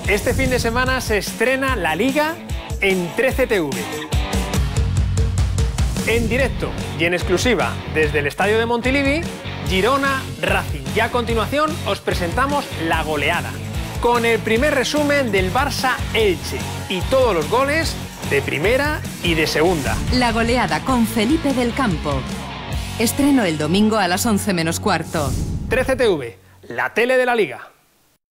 Este fin de semana se estrena la Liga en 13TV. En directo y en exclusiva desde el estadio de Montilivi, Girona Racing. Y a continuación os presentamos la goleada, con el primer resumen del Barça Elche y todos los goles de primera y de segunda. La goleada con Felipe del Campo. Estreno el domingo a las 11 menos cuarto. 13TV, la tele de la Liga.